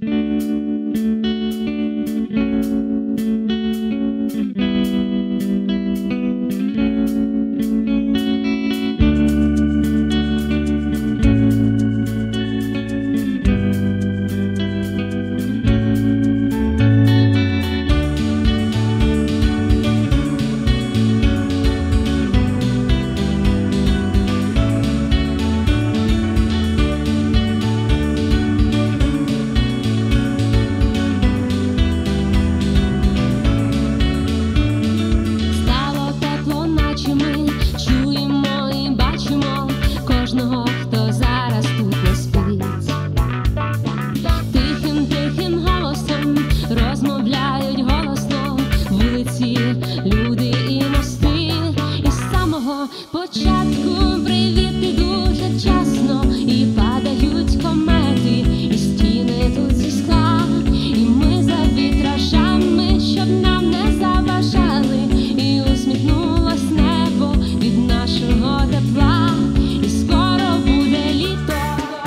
Розмовляють голосно вулиці, люди і мости. І з самого початку привіти дуже часно. І падають комети, і стіни тут зі скла. І ми за вітражами, щоб нам не заважали. І усміхнулось небо від нашого тепла. І скоро буде літо.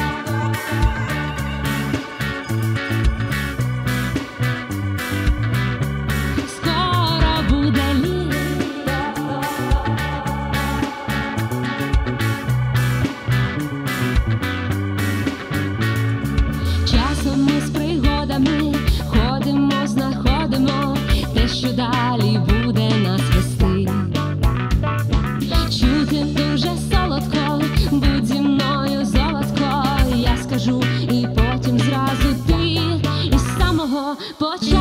Часом ми з пригодами ходимо, знаходимо те, що далі буде нас вести. Чути дуже солодко, будь зі мною, золотко, я скажу, і потім зразу ти. І з самого початку